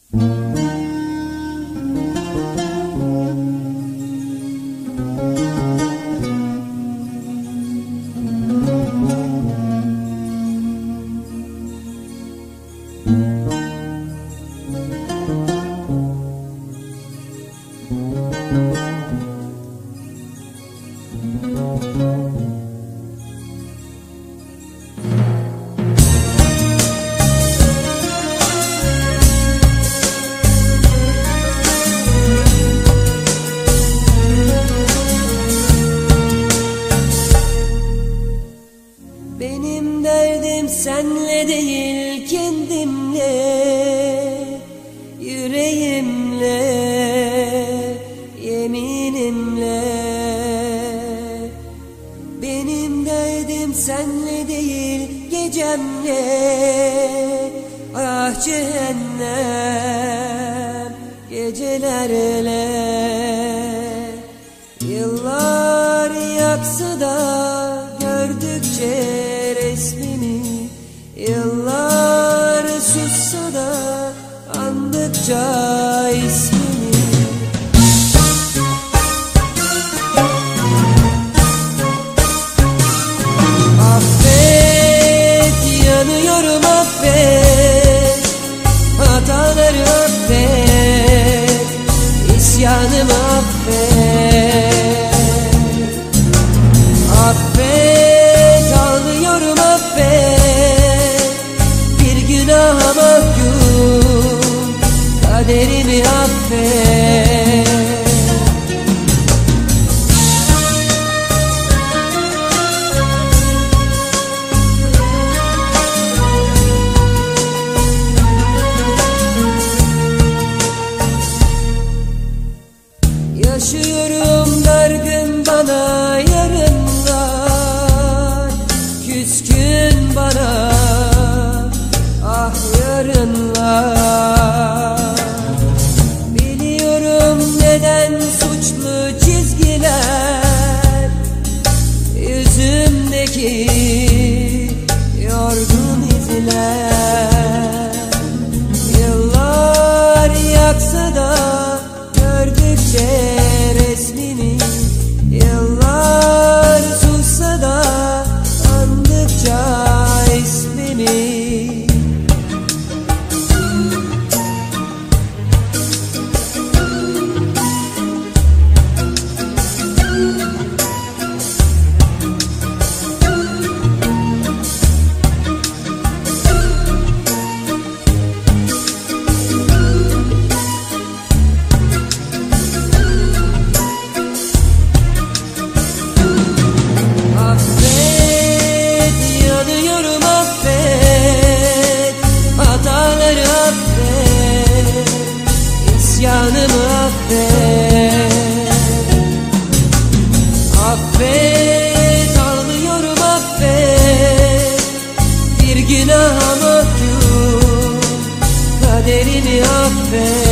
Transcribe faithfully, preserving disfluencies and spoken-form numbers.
Benim derdim senle değil, kendimle, yüreğimle, yeminimle. Benim derdim senle değil, gecemle. Ah cehennem gecelerle. Yıllar yaksa da gördükçe resmini, yıllar sussa da andıkça ismini. Affet, yanıyorum affet, hataları affet, isyanımı affet. Affet, ağlıyorum affet, bir günaha mahkum, kaderimi affet. Yaşıyorum dargın bana yarınlar, küskün bana ah yarınlar. Biliyorum neden suçlu çizgiler, yüzümdeki yorgun izler. Yıllar yaksa da gördükçe resmini, yıllar sussa da andıkça ismini. İsyanımı affet. Affet, ağlıyorum affet, bir günaha mahkum, kaderimi affet.